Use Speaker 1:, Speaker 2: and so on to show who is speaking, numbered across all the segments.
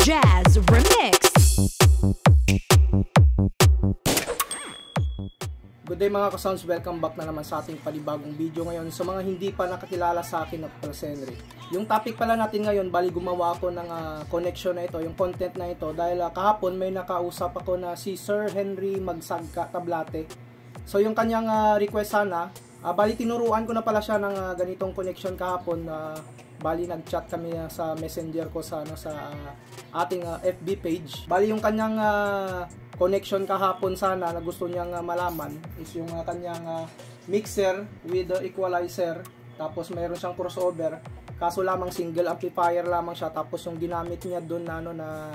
Speaker 1: Jazz Remix.
Speaker 2: Good day mga ka-sounds, welcome back na naman sa ating panibagong video ngayon. Sa mga hindi pa nakakilala sa akin na pala si Henry. Yung topic pala natin ngayon, bali gumawa ako ng connection na ito, yung content na ito. Dahil kahapon may nakausap ako na si Sir Henry Magsagka Tablate. So yung kanyang request sana, bali tinuruan ko na pala siya ng ganitong connection kahapon. Bali nag-chat kami sa messenger ko sa ating FB page. Bali yung kanyang connection kahapon sana na gusto niyang malaman is yung kanyang mixer with the equalizer, tapos mayroon siyang crossover, kaso lamang single amplifier lamang siya, tapos yung ginamit niya doon na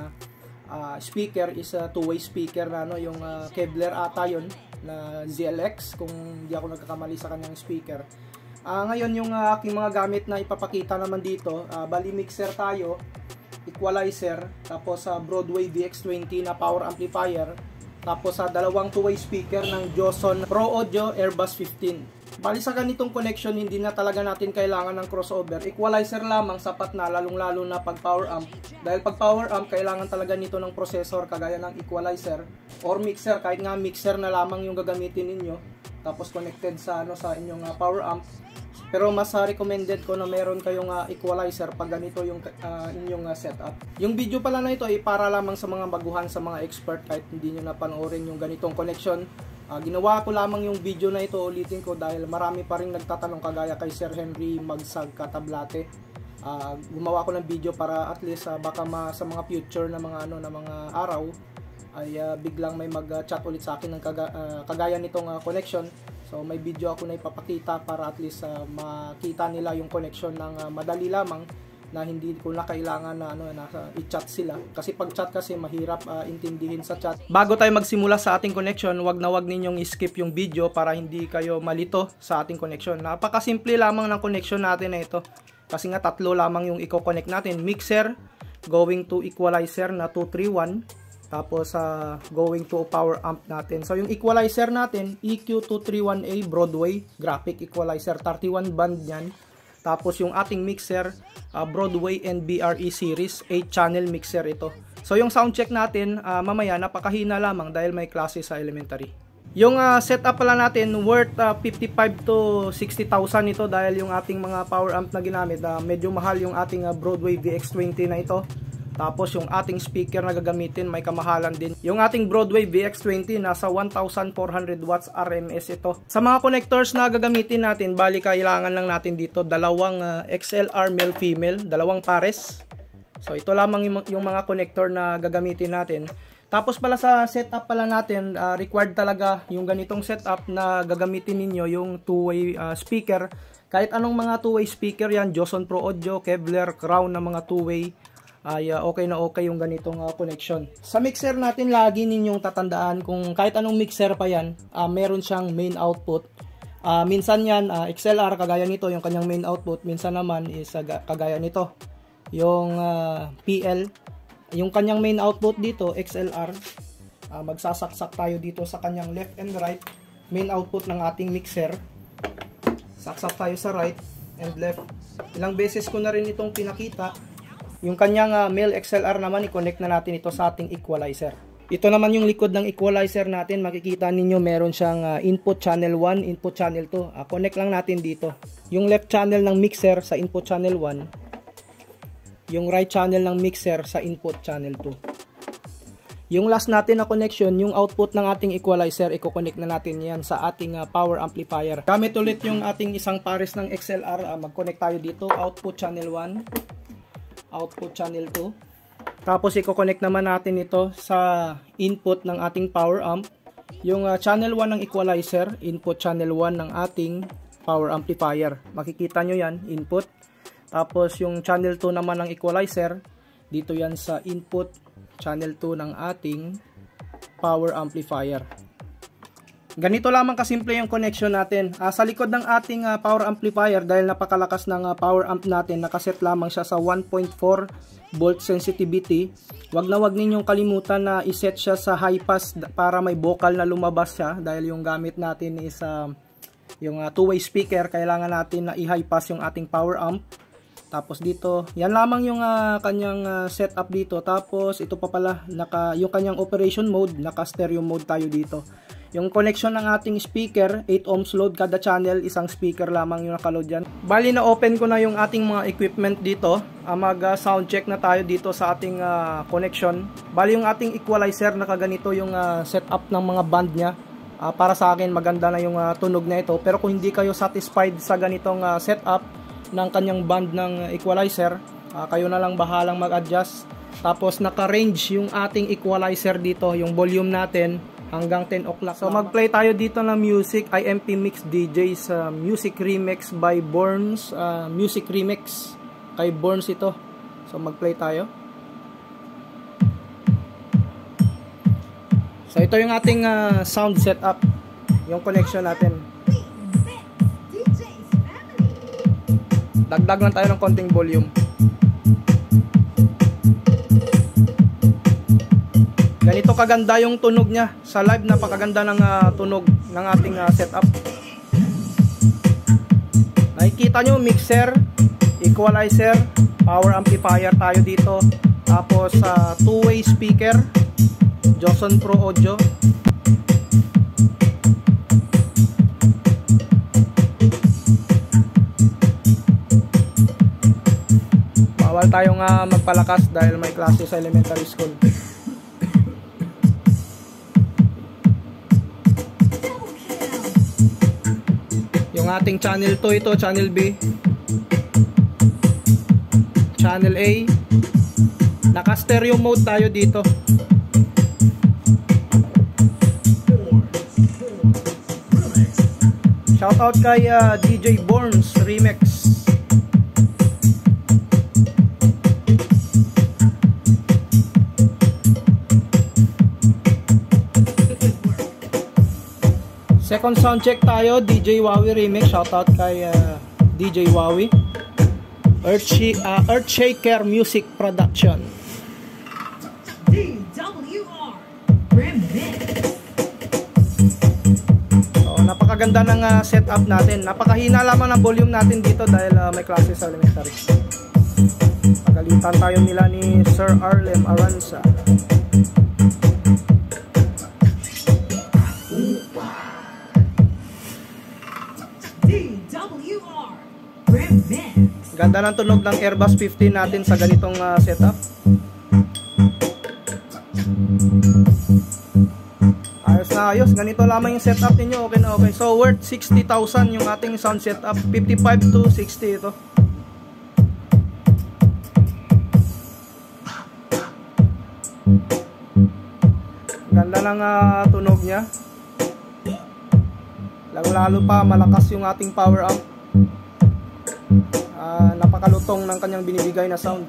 Speaker 2: speaker is a two-way speaker na yung Kevlar ata yun na ZLX kung hindi ako nagkakamali sa kanyang speaker. Ngayon yung aking mga gamit na ipapakita naman dito, bali mixer tayo, equalizer, tapos Broadway VX20 na power amplifier, tapos dalawang two-way speaker ng Joson Pro Audio Airbus 15. Bali sa ganitong connection, hindi na talaga natin kailangan ng crossover. Equalizer lamang sapat na, lalong-lalo na pag power amp. Dahil pag power amp, kailangan talaga nito ng processor kagaya ng equalizer or mixer. Kahit nga mixer na lamang yung gagamitin ninyo, tapos connected sa inyong power amp. Pero mas recommended ko na meron kayong equalizer pag ganito yung inyong setup. Yung video pala na ito ay para lamang sa mga baguhan, sa mga expert, kahit hindi nyo napanoorin yung ganitong connection. Ginawa ko lamang yung video na ito, ulitin ko, dahil marami pa rin nagtatanong kagaya kay Sir Henry Magsagka Tablate. Gumawa ko ng video para at least baka sa mga future na mga mga araw ay biglang may mag-chat ulit sa akin ng kagaya nitong connection. So may video ako na ipapakita para at least makita nila yung connection ng madali lamang, na hindi ko na kailangan na i-chat sila. Kasi pag chat kasi mahirap intindihin sa chat. Bago tayo magsimula sa ating connection, wag ninyong i-skip yung video para hindi kayo malito sa ating connection. Napakasimple lamang ng connection natin na ito. Kasi nga tatlo lamang yung i-connect natin. Mixer going to equalizer na 231. Tapos going to power amp natin. So yung equalizer natin, EQ231A Broadway graphic equalizer, 31 band yan. Tapos yung ating mixer, Broadway NBRE series, 8 channel mixer ito. So yung sound check natin, mamaya napakahina lamang dahil may klase sa elementary. Yung setup pala natin, worth 55 to 60,000 ito dahil yung ating mga power amp na ginamit, medyo mahal yung ating Broadway VX20 na ito. Tapos yung ating speaker na gagamitin may kamahalan din. Yung ating Broadway VX20 nasa 1,400 watts RMS ito. Sa mga connectors na gagamitin natin, bali kailangan lang natin dito dalawang XLR male female, dalawang pares. So ito lamang yung mga connector na gagamitin natin. Tapos pala sa setup pala natin, required talaga yung ganitong setup na gagamitin ninyo, yung two-way speaker. Kahit anong mga two-way speaker yan, Joson Pro Audio, Kevlar, Crown na mga two-way, ay okay na okay yung ganitong connection. Sa mixer natin, lagi ninyong tatandaan kung kahit anong mixer pa yan, meron siyang main output. Minsan yan, XLR, kagaya nito, yung kanyang main output. Minsan naman is kagaya nito, yung PL. Yung kanyang main output dito, XLR. Magsasaksak tayo dito sa kanyang left and right. Main output ng ating mixer. Saksak tayo sa right and left. Ilang beses ko na rin itong pinakita. Yung kanyang male XLR naman, i-connect na natin ito sa ating equalizer. Ito naman yung likod ng equalizer natin. Makikita ninyo meron siyang input channel 1, input channel 2. Connect lang natin dito. Yung left channel ng mixer sa input channel 1. Yung right channel ng mixer sa input channel 2. Yung last natin na connection, yung output ng ating equalizer, i-connect na natin yan sa ating power amplifier. Gamit ulit yung ating isang pares ng XLR. Mag-connect tayo dito. Output channel 1. Output channel 2. Tapos i-connect naman natin ito sa input ng ating power amp. Yung channel 1 ng equalizer, input channel 1 ng ating power amplifier. Makikita nyo yan, input. Tapos yung channel 2 naman ng equalizer, dito yan sa input channel 2 ng ating power amplifier. Ganito lamang kasimple yung connection natin. Sa likod ng ating power amplifier, dahil napakalakas ng power amp natin, nakaset lamang siya sa 1.4 volt sensitivity. Wag ninyong kalimutan na iset siya sa high pass para may vocal na lumabas siya, dahil yung gamit natin is yung two-way speaker. Kailangan natin na i-high pass yung ating power amp. Tapos dito, yan lamang yung kanyang setup dito. Tapos ito pa pala, yung kanyang operation mode, naka stereo mode tayo dito. Yung connection ng ating speaker, 8 ohms load kada channel, isang speaker lamang yung nakaload dyan. Bali na open ko na yung ating mga equipment dito. Mag sound check na tayo dito sa ating connection. Bali yung ating equalizer, nakaganito yung setup ng mga band niya. Para sa akin maganda na yung tunog na ito. Pero kung hindi kayo satisfied sa ganitong setup ng kanyang band ng equalizer, kayo na lang bahalang mag-adjust. Tapos naka-range yung ating equalizer dito, yung volume natin hanggang 10 o'clock. So mag-play tayo dito ng music, IMP Mix DJs Music Remix by Borns, Music Remix kay Borns ito. So mag-play tayo. So ito yung ating sound setup, yung connection natin. Dagdag lang tayo ng konting volume. Ganito kaganda yung tunog niya. Sa live, napakaganda ng tunog ng ating setup. Nakikita nyo, mixer, equalizer, power amplifier tayo dito. Tapos two-way speaker, Johnson Pro Audio. Bawal tayong magpalakas dahil may klase sa elementary school. Yung ating channel 2 ito, channel B, channel A. Naka stereo mode tayo dito. Shoutout kay DJ Borns Remix. Second sound check tayo, DJ Wawi Remix. Shoutout kay DJ Wawi. Earthshaker Music Production.
Speaker 1: DWR Remix.
Speaker 2: So, napakaganda ng setup natin. Napakahina lamang ng volume natin dito dahil may klase sa elementary. Pagalitan tayo nila ni Sir Arlem Aranza.
Speaker 1: DWR Remix.
Speaker 2: Ganda ng tunog ng Airbus 15 natin sa ganitong setup. Ayos na ayos. Ganito lamang yung setup ninyo. Okay na okay. So worth 60,000 yung ating sound setup. 55 to 60 ito. Ganda ng tunog niya. Lalo pa malakas yung ating power amp. Napakalutong ng kanyang binibigay na sound.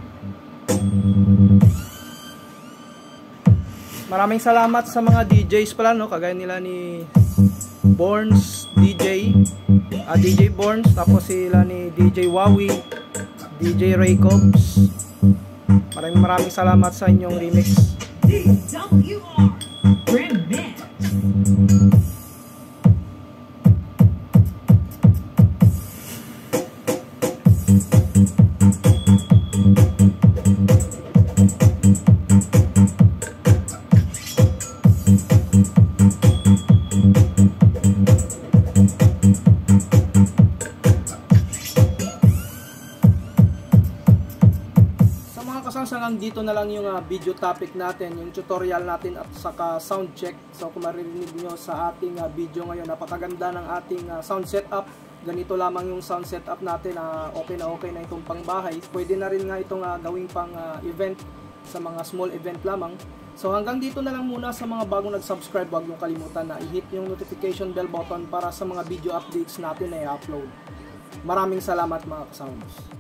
Speaker 2: Maraming salamat sa mga DJs pala, no? Kagaya nila ni Borns DJ, DJ Borns, tapos sila ni DJ Wawi, DJ Ray Cobbs. Maraming salamat sa inyong remix.
Speaker 1: DWR Remix.
Speaker 2: Hanggang dito na lang yung video topic natin, yung tutorial natin at saka sound check. So kung maririnig nyo sa ating video ngayon, napakaganda ng ating sound setup. Ganito lamang yung sound setup natin, okay na itong pangbahay. Pwede na rin nga itong gawing pang event sa mga small event lamang. So hanggang dito na lang muna. Sa mga bagong nag-subscribe, huwag nyo kalimutan na i-hit yung notification bell button para sa mga video updates natin na i-upload. Maraming salamat mga kasounds.